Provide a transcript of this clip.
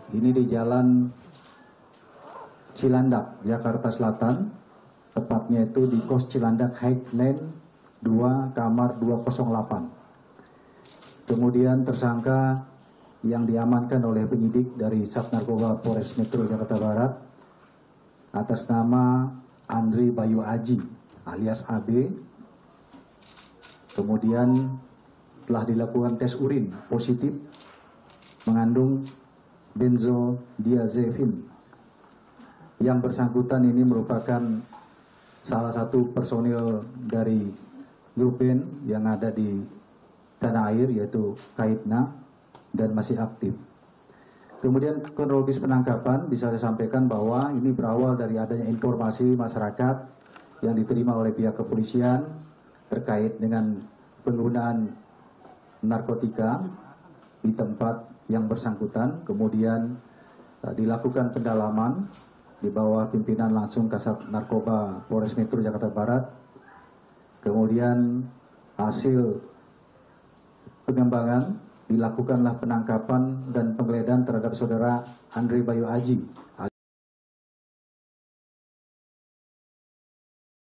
Ini di Jalan Cilandak, Jakarta Selatan, tepatnya itu di Kos Cilandak Highland 2, kamar 208. Kemudian tersangka yang diamankan oleh penyidik dari Sat Narkoba Polres Metro Jakarta Barat atas nama Andri Bayu Aji alias AB. Kemudian telah dilakukan tes urin positif mengandung benzodiazepin. Yang bersangkutan ini merupakan salah satu personil dari grup band yang ada di tanah air, yaitu Kaitna, dan masih aktif. Kemudian kronologis penangkapan bisa saya sampaikan bahwa ini berawal dari adanya informasi masyarakat yang diterima oleh pihak kepolisian terkait dengan penggunaan narkotika di tempat yang bersangkutan. Kemudian dilakukan pendalaman di bawah pimpinan langsung Kasat Narkoba Polres Metro Jakarta Barat. Kemudian hasil pengembangan dilakukanlah penangkapan dan penggeledahan terhadap saudara Andri Bayu Aji